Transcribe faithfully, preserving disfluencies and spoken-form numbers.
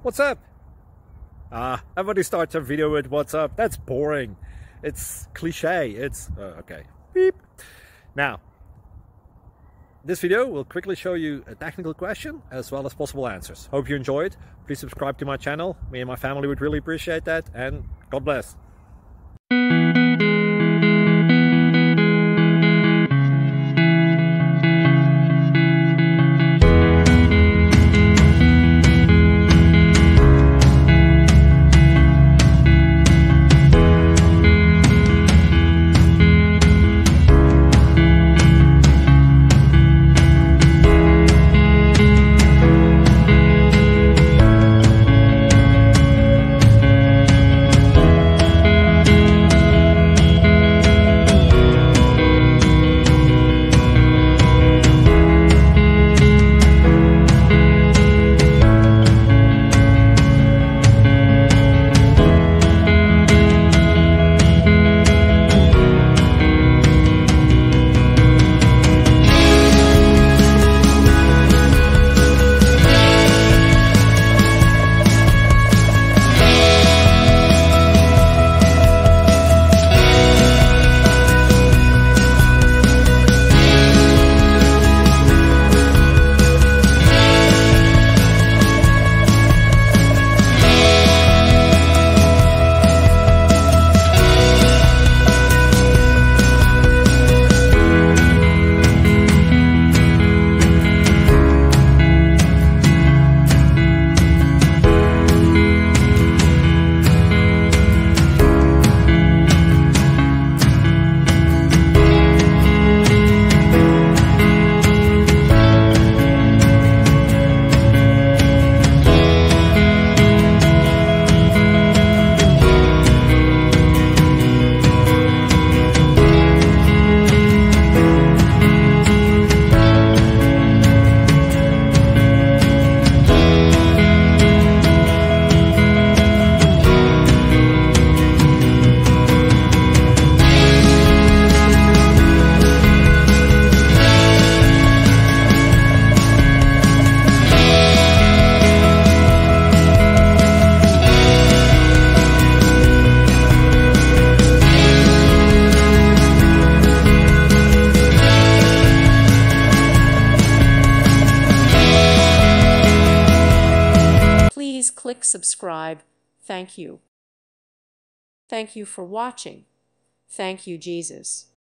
What's up? Ah, everybody starts a video with what's up. That's boring. It's cliche. It's uh, okay. Beep. Now, this video will quickly show you a technical question as well as possible answers. Hope you enjoyed. Please subscribe to my channel. Me and my family would really appreciate that, and God bless. Please click subscribe. Thank you. Thank you for watching. Thank you, Jesus.